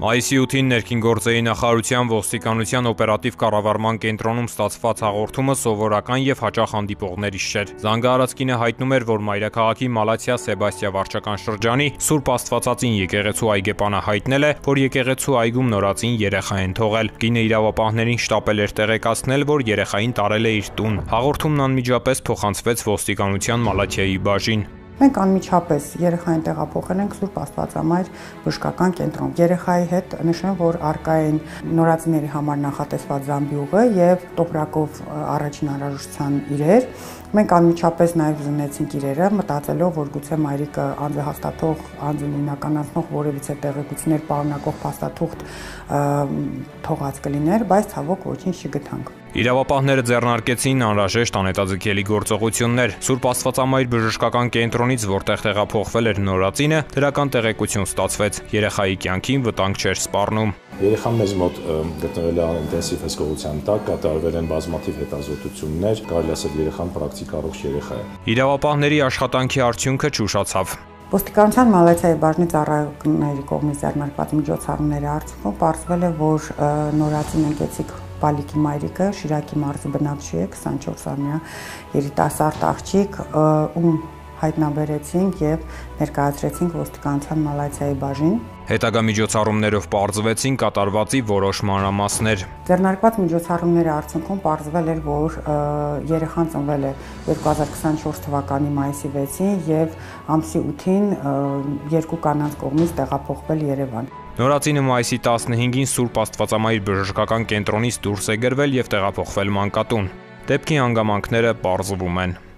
Մայիսի 8-ին ներքին գործերի նախարարության ոստիկանության օպերատիվ կառավարման կենտրոնում ստացված հաղորդումը սովորական եւ հաճախ հանդիպողներից չէր։ Զանգահարած կինը հայտնում էր, որ մայրաքաղաքի Մալաթիա Սեբաստիա վարչական շրջանի Սուրբ Աստվածածին եկեղեցու այգեպանը հայտնել է, որ եկեղեցու այգում նորածին երեխա են թողել։ Կինը իրավապահներին շտապել էր տեղեկացնել, որ երեխային տարել է իր տուն։ Հաղորդումն անմիջապես փոխանցվեց ոստիկանության Մալաթիայի բաժին։ Մենք անմիջապես երեխային տեղափոխել ենք Սուրբ Աստվածամայր բժշկական կենտրոն։ Երեխայի հետ նշեմ, որ առկա են նորածինների համար նախատեսված զամբյուղը եւ տոպրակով առաջին անհրաժեշտության իրեր։ Մենք անմիջապես նաեւ զննեցինք իրերը, մտածելով, որ գուցե մայրիկը անձահաստատող, անձն իրականացնող որևիցե տեղեկություններ պարունակող փաստաթուղթ թողած կլիներ, բայց ցավոք ոչինչ չգտանք։ Իրավապահները ձեռնարկեցին անհրաժեշտ անհետաձգելի գործողություններ։ Սուրբ Աստվածամայր բժշկական կենտրոնից, որտեղ տեղափոխվել էր նորածինը, դրական տեղեկություն ստացվեց։ Երեխայի կյանքին վտանգ չէր սպառնում։ Երեխան մեզ մոտ գտնվել է ինտենսիվ հսկողության տակ, կատարվել են բազմաթիվ հետազոտություններ, կարելի ասել երեխան պրակտիկ առողջ երեխա է։ Իրավապահների աշխատանքի արդյունքը չուշացավ։ Ոստիկանության Մալաթիայի բաժնի ծառայողների կողմից ձեռնարկված միջոցառումների արդյունքում պարզվել է, որ նորածին ընկեցիկ Պալիկի մայրիկը Շիրակի մարզի բնակչի է, 24-ամյա երիտասարդ աղջիկ, ում հայտնաբերեցինք եւ ներկայացրեցինք ոստիկանության Մալաթիայի բաժին։ Հետագա միջոցառումներով պարզվեցին կատարվածի որոշ մանրամասներ։ Ձեռնարկված միջոցառումների արդյունքում պարզվել էր, որ երեխան ծնվել է 2024 թվականի մայիսի 6-ին եւ ամսի 8-ին երկու կանանց կողմից տեղափոխվել Երևան։ Նորածինը մայիսի 15-ին Սուրբ Աստվածամայր բժշկական կենտրոնից դուրս է գրվել եւ տեղափոխվել մանկատուն։ Դեպքի հանգամանքները պարզվում են։